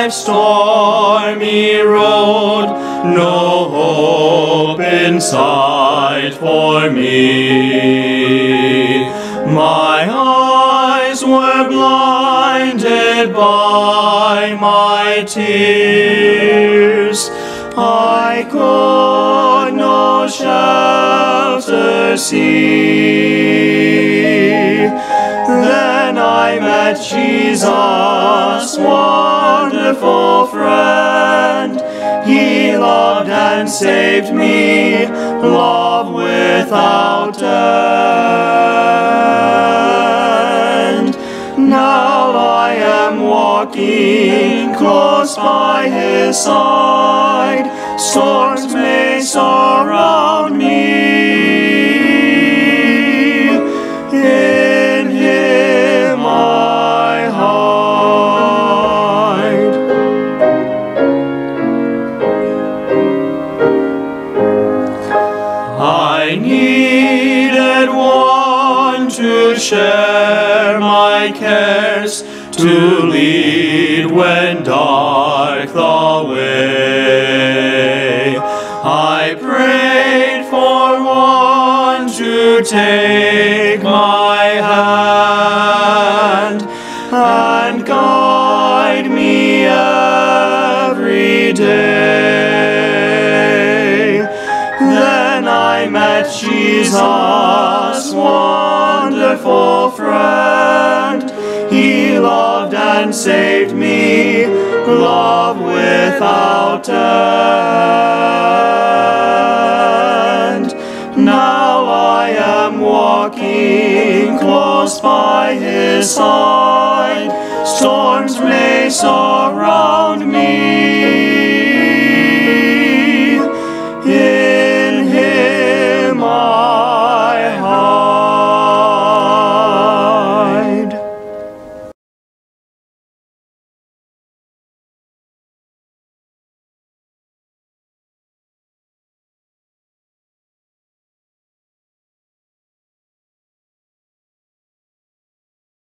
life's stormy road, no hope in sight for me. My eyes were blinded by my tears, I could no shelter see. Then I met Jesus, wonderful friend. He loved and saved me, love without end. Now I am walking close by his side, storms may surround me. In him I hide. I needed one to share my cares, to lead when dark the way. I prayed for one to take my hand and guide me every day. Then I met Jesus, wonderful friend. He loved and saved me, love without end. Now I am walking close by his side, storms may surround me.